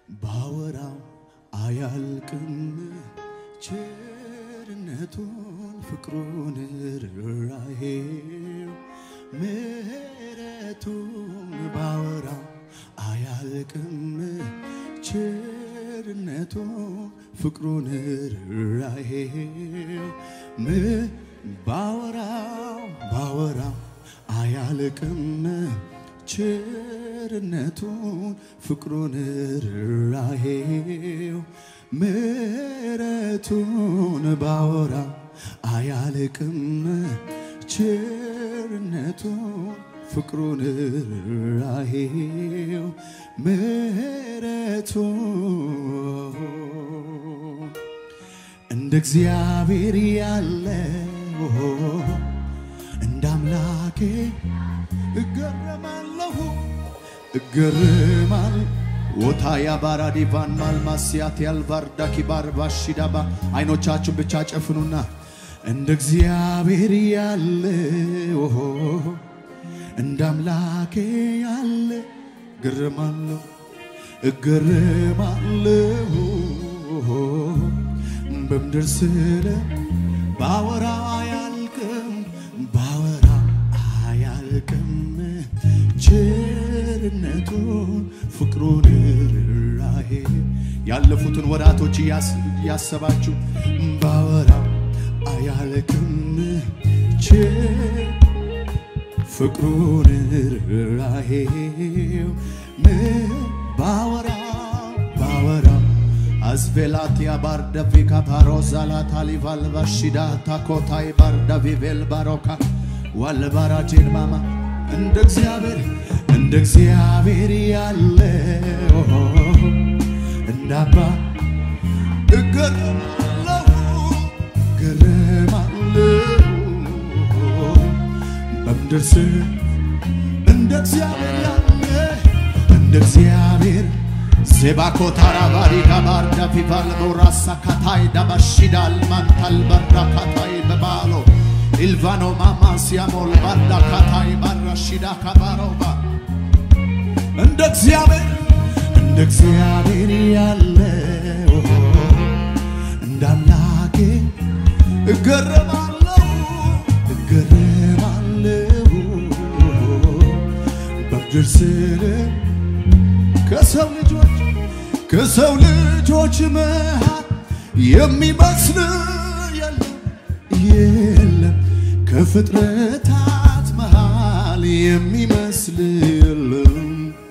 باورا አያልቅም ቸርነቱን ፍቅሩን ርኅራኄው ምሕረቱን ባወራ አያልቅም ቸርነቱን ፍቅሩን ርኅራኄው ባወራ አያልቅም ቸርነቱን ፍቅሩን ርኅራኄው ምሕረቱን ባወራ አያልቅም ቸርነቱን ፍቅሩን ርኅራኄው ምሕረቱን እንደ እግዚአብሔር ያለ እንደ አምላኬ እገረማለሁ ወታያ ባራዲቫን ማልማሲያት ያልባርዳኪ ባርባሽዳባ አይኖቻችሁን ብቻ ጨፍኑና እንደ እግዚአብሔር ያለ እንደ አምላኬ ያለ እገረማለሁ በምድር ስለ ባወራ አያልቅም ቸርነቱን ፍቅሩን ርኅራኄው ያለፉትን ወራቶች ያሰባችሁ ባወራ አያልቅም ፍቅሩን ርኅራኄው ባወራ አዝቬላቲያ ባርዳቪካ ፓሮዛላ ታሊቫል ባሽዳ ታኮታይ ባርዳቪቬል ባሮካ ወልባራቴን ማማ እንደ እግዚአብሔር ያለ እንዳባ እገረማለሁ በምድር እንደ እግዚአብሔር ዜባኮታራ ባሪጋ ባርዳ ፊቫል ቦራሳ ካታይ ዳባሽዳል ማንታል ባርዳ ካታይ በባሎ ኢልቫኖ ማማሲያሞል ባርዳ ካታይ ባራሽዳ ካባሮባ እንደ እግዚአብሔር ያለ እንደ አምላኬ እገረማለሁ በምድር ስለ ከሰው ልጆች መሃል የሚመስል የለም ከፍጥረታት መሃል የሚመስል የለም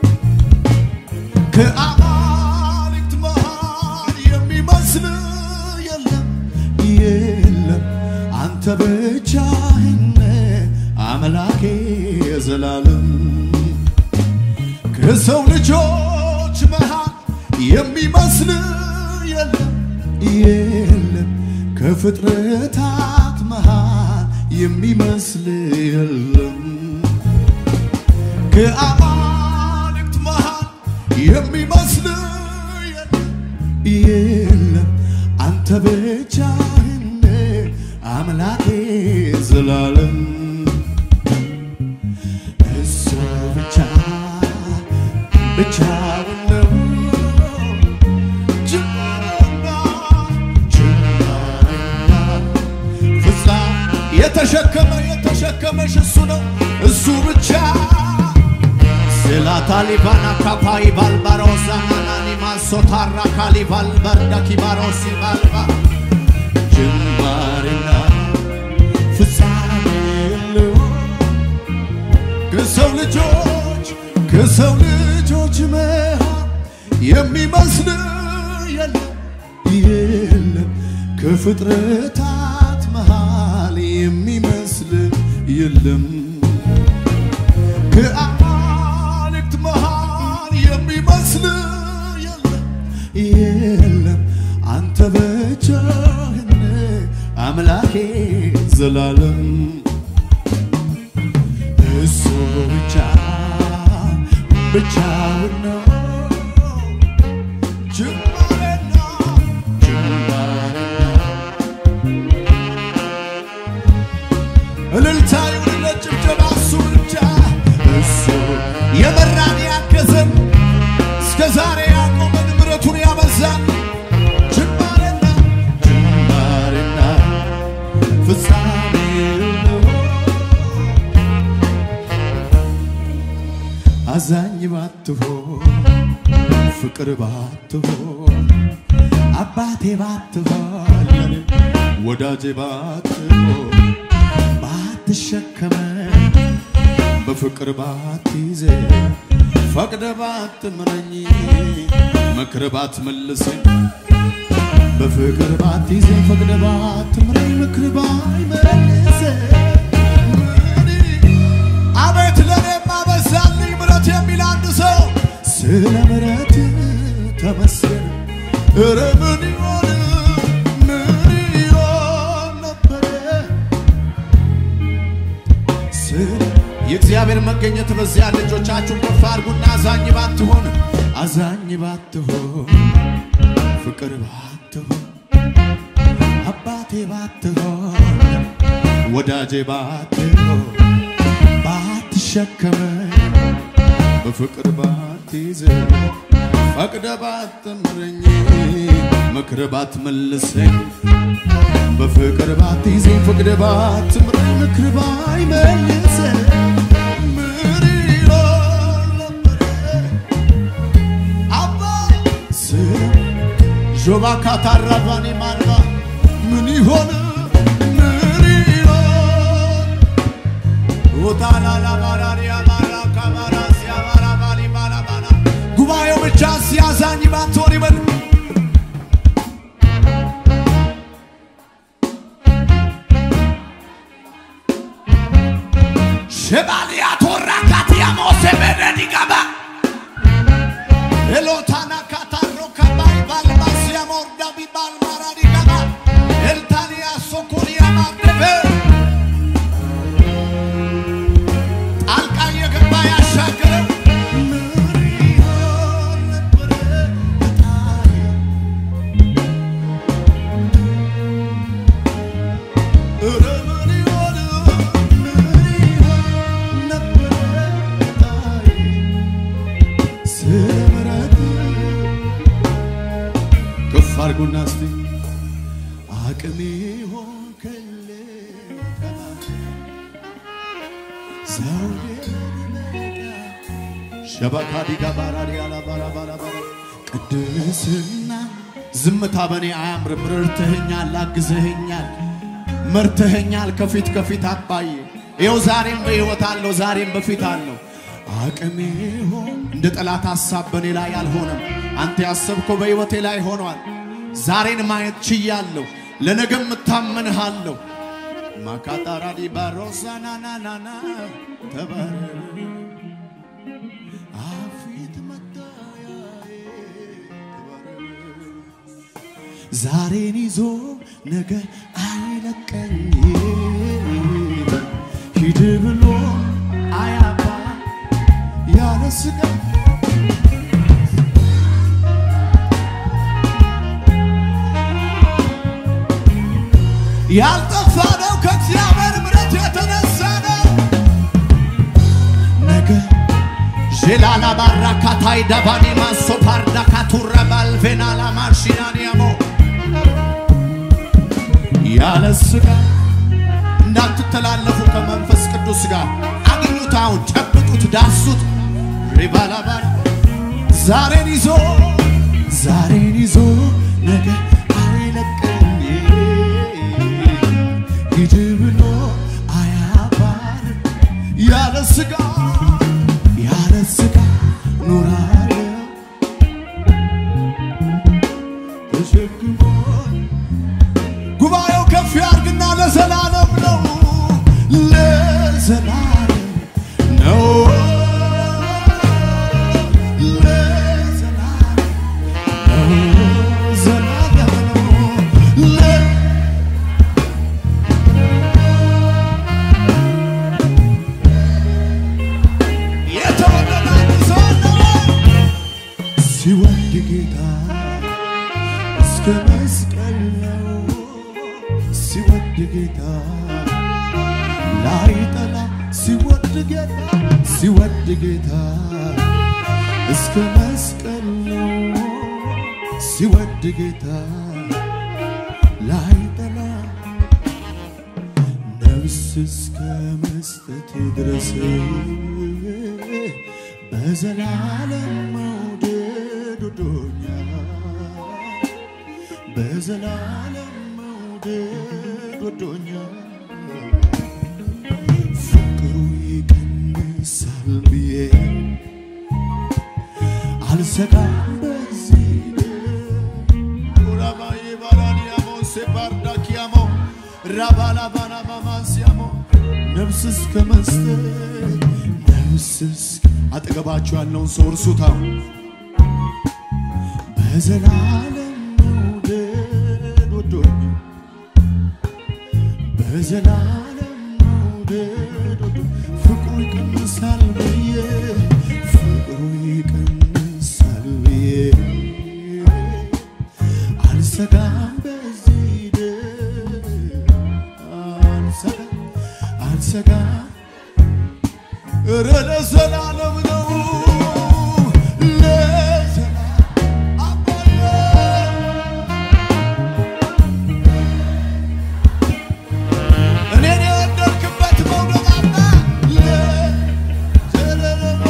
ከአማልክት መሃል የሚመስል የለም አንተ ብቻህን አምላኬ ዘላለም ከሰው ልጆች መሃል የሚመስል የለም ከፍጥረታት መሃል የሚመስል የለም ከአማልክት መሃል የሚመስል የለም አንተ ብቻህን አምላኬ ዘላለም እሱ ብቻውን ነው የተሸከመሽ እሱ ነው እሱ ብቻ ስላታሊባና ካፓይ ባልባሮዛ ማናኒ ማሶታራ ካሊባል በርዳኪ ባሮሲ ባልባ ጅማሬና ፍጻሜ የለው ከሰው ልጆች መሃል የሚመስል የለም ከፍጥረታት መሃል የሚመስል የለም ከአማልክት መሃል የሚመስል የለም አንተ ብቻህን አምላኬ ዘላለም እሱ ብቻውን ነው እልልታ ይሁንለት ጭብጨባ እሱ ብቻ እሱ የመራን ያገዘን እስከ ዛሬ ያቆመን ባትሆን ፍቅር ባትሆን አባቴ ባትሆን ወዳጄ ባትሆን ባትሸከመኝ በፍቅር ባትይዘ ፈቅደ ባትምረኝ ምክር ባትመልሰኝ በፍቅር ባትይዘ ፈቅደ ባትምረኝ ምክር ባይመልሰኝ አቤት ለኔማ በዛልኝ ምሕረት የሚል አንድ ሰው ስለ ምሕረት ተመስገን ኧረ ምን ይሆን ነበር የእግዚአብሔር መገኘት በዚያ ልጆቻችሁን ከፍ አድርጉና አዛኝ ባትሆን ፍቅር ባትሆን አባቴ ባትሆን ወዳጄ ባትሆን ባትሸከመኝ በፍቅር ባትይዘ ፈቅደ ባትምረኝ ምክር ባትመልሰኝ በፍቅር ባትይዘ ፈቅደ ባትምረኝ ምክር ባይመልሰኝ ምን ይሆን ነበር አባ ጆባ ካታራባኒ ማርባ ምን ይሆን ወታላላ ባራሪያ ባራ ካማራ ሲያባራ ባሊ ባራ ባራ ጉባኤው ብቻ ሲያዛኝ ባትሆን ይበል ሸባሊያ ቶራካቲያ ሞሰበረዲ ጋባ ኤሎታና ካታሮ ካባይ ባልባሲያ ሞርዳ ቢባል ማራዲ ጋባ ኤልታኒያ ሶኮሪያ ማደበ Fargunasti akmi hon kelle zawde shabakadi gabarari ala bara bara bara ቅድስና ዝምታ በኔ አያምርም ረድተኸኛል አግዘኸኛል መርተኸኛል ከፊት አባዬ ይኸው ዛሬም በሕይወት አለው ዛሬም በፊት አለው አቅሜ ሆን እንደ ጠላት ሐሳብ በኔ ላይ አልሆነም አንተ ያሰብከው በሕይወቴ ላይ ሆኗል ዛሬን ማየት ችያለሁ ለነገም ተማመንሃለሁ ማካታራዲ ባሮሳናናና ተባረ አፊት መታያ ዛሬን ይዞ ነገ አይለቀኝ ሂድ ብሎ አያባ ያለስጋ ያልጠፋነው ከእግዚአብሔር ምሕረት የተነሳ ነው ነገ ጀላላ ባራካታይ ዳባኒ ማሶፓርዳ ካቱራ ባልቬናላ ማርሺናኒያሞ ያለስጋ እንዳትተላለፉ ከመንፈስ ቅዱስ ጋር አግኙት አሁን ጨብጡት ዳሱት ሪባላባ ዛሬን ይዞ ነገ አይለቀኝ ሂድ ብሎ አያባር ያለስጋ ኑራለሁ ተሸክሞ ጉባኤው ከፍ ያርግና ለዘላለም ነው ለዘላለም ነው ሲወድ ጌታ እስከ መስቀል ነው ሲወድ ጌታ ላይጠላ ነፍስ እስከ መስጠት ድረስ በዘላለም መውደድ ወዶኛል በዘላለም መውደድ ወዶኛል ፍቅሩ ይቀንሳል ብዬ አልሰጋም በዚህ ራባዬ ባራዲያሞ ሴባርዳኪያሞ ራባላባና ማማንሲያሞ ነፍስስ ከመስጠት ነፍስስ አጠገባችሁ ያለውን ሰው እርሱታው በዘላለም መውደድ ወዶኛል በዘላለም መውደድ ወዶኛል ፍቅሩ ይቀንሳል ብዬ ፍቅሩ ይቀንሳል ብዬ አልሰጋም በዚህ አልሰጋም ለዘላለም ነው ለዘላለም አባዬ እኔን የወደድክበት መውደድ አባ ለዘላለም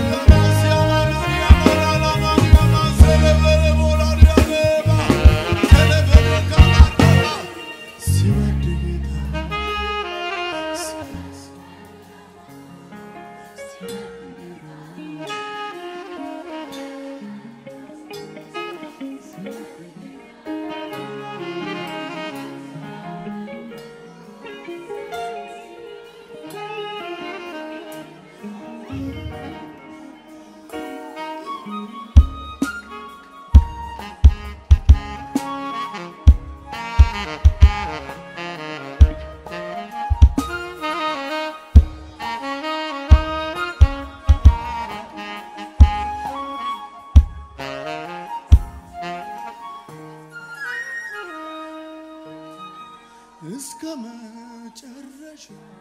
እስከ መጨረሻ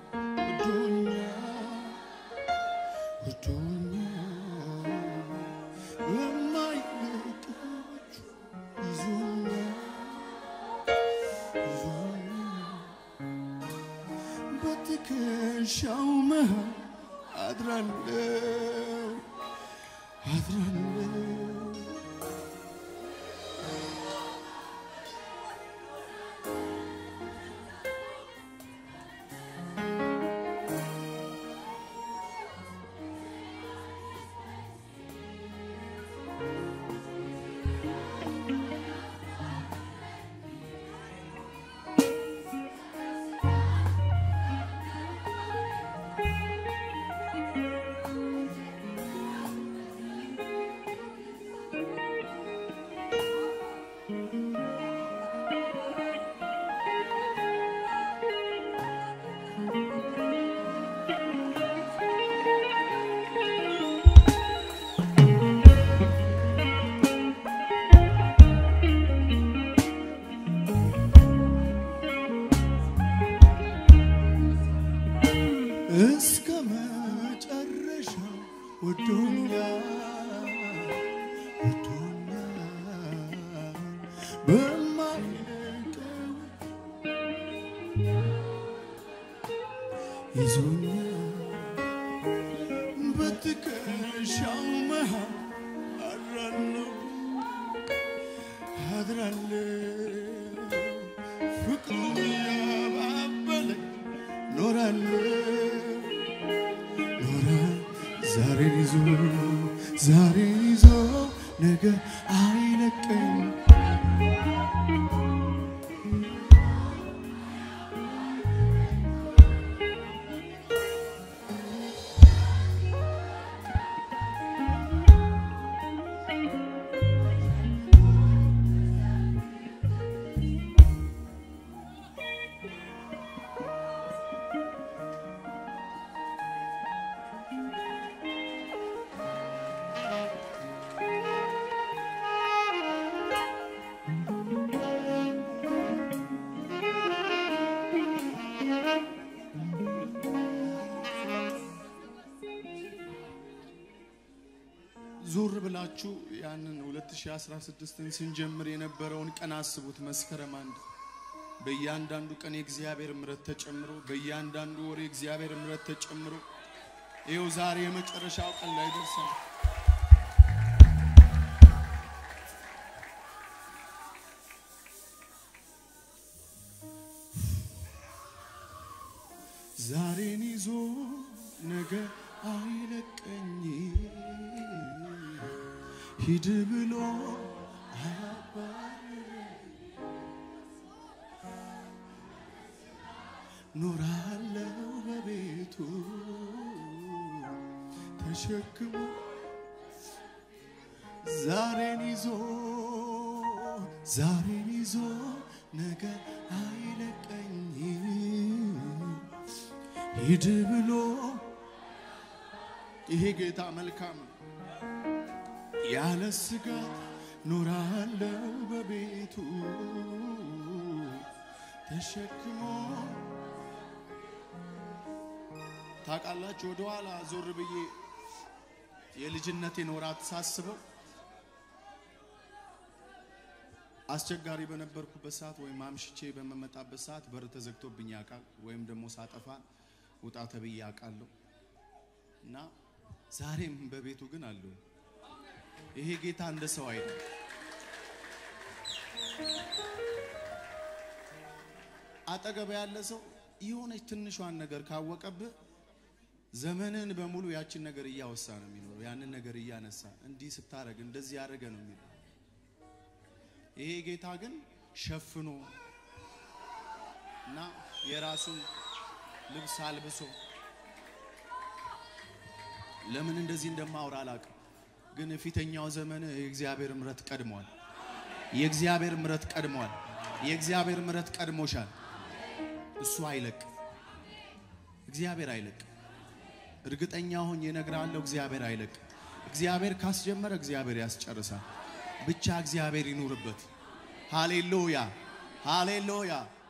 ወዶኛል የማይለቀች ይዞኛል በትከሻው መሃል አድራለሁ እስከ መጨረሻ ወዶኛል በማይለቀው ይዞኛል በትከሻው መሃል አድራለሁ ፍቅሩ ያባበለኝ ኖራለሁ ዛሬን ይዞ ነገ አይለቀኝ ዞር ብላችሁ ያንን 2016ን ስንጀምር የነበረውን ቀን አስቡት መስከረም 1 በእያንዳንዱ ቀን የእግዚአብሔር ምሕረት ተጨምሮ በእያንዳንዱ ወር የእግዚአብሔር ምሕረት ተጨምሮ ይኸው ዛሬ የመጨረሻው ቀን ላይ ደርሰናል ዛሬን ይዞ ነገ አይለቀኝ ሂድ ብሎ ኖራለው በቤቱ ተሸክሞ ዛሬን ይዞ ነገ አይለቀኝ ሂድ ብሎ ይሄ ጌታ መልካም ያለ ስጋት ኖራለው በቤቱ ተሸክሞ ታውቃላችሁ ወደ ኋላ ዞር ብዬ የልጅነቴን ወራት ሳስበው አስቸጋሪ በነበርኩበት ሰዓት ወይ ማምሽቼ በመመጣበት ሰዓት በር ተዘግቶብኝ ያውቃል ወይም ደግሞ ሳጠፋ ውጣ ተብዬ ያውቃለሁ እና ዛሬም በቤቱ ግን አለው ይሄ ጌታ እንደ ሰው አይደለም አጠገብ ያለ ሰው የሆነች ትንሿን ነገር ካወቀብህ ዘመንን በሙሉ ያችን ነገር እያወሳ ነው የሚኖር ያንን ነገር እያነሳ እንዲህ ስታረግ እንደዚህ ያረገ ነው የሚለው ይሄ ጌታ ግን ሸፍኖ እና የራሱን ልብስ አልብሶ ለምን እንደዚህ እንደማወራ አላውቅም ግን ፊተኛው ዘመን የእግዚአብሔር ምሕረት ቀድሟል የእግዚአብሔር ምሕረት ቀድሞሻል እሱ አይለቅ እግዚአብሔር አይለቅ እርግጠኛ ሆኜ እነግራለሁ እግዚአብሔር አይለቅ እግዚአብሔር ካስጀመረ እግዚአብሔር ያስጨርሳል ብቻ እግዚአብሔር ይኑርበት ሃሌሉያ